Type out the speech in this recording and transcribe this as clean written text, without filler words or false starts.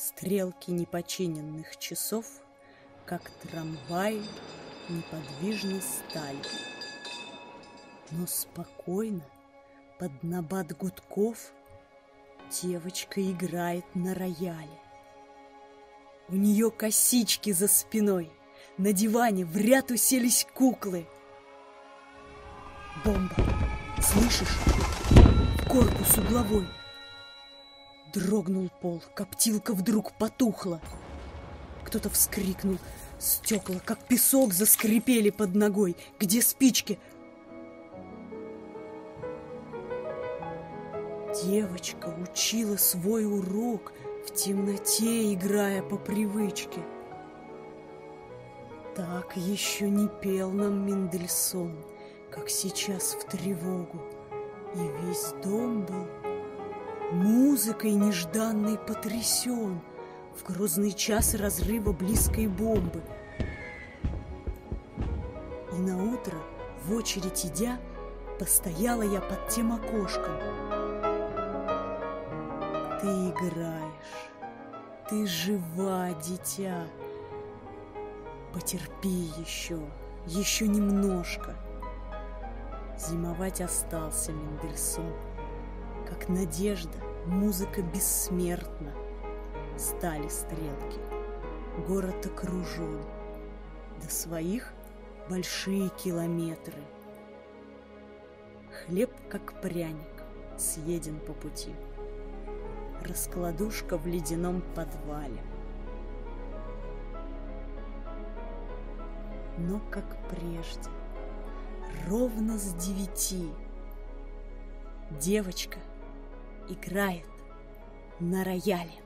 Стрелки непочиненных часов, как трамваи, неподвижно стали. Но спокойно, под набат гудков, девочка играет на рояле. У нее косички за спиной, на диване в ряд уселись куклы. Бомба, слышишь? В корпус угловой. Дрогнул пол, коптилка вдруг потухла. Кто-то вскрикнул, стекла, как песок, заскрипели под ногой. Где спички? Девочка учила свой урок, в темноте играя по привычке. Так еще не пел нам Мендельсон, как сейчас в тревогу. И весь дом был музыкой нежданной потрясен в грозный час разрыва близкой бомбы. И наутро, в очередь идя, постояла я под тем окошком. Ты играешь, ты жива, дитя. Потерпи еще немножко. Зимовать остался Мендельсон. Как надежда, музыка бессмертна. Стали стрелки, город окружен. До своих большие километры. Хлеб, как пряник, съеден по пути. Раскладушка в ледяном подвале. Но, как прежде, ровно с 9 девочка играет на рояле.